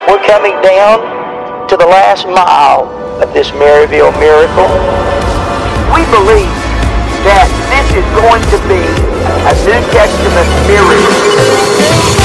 We're coming down to the last mile of this Maryville miracle. We believe that this is going to be a New Testament miracle.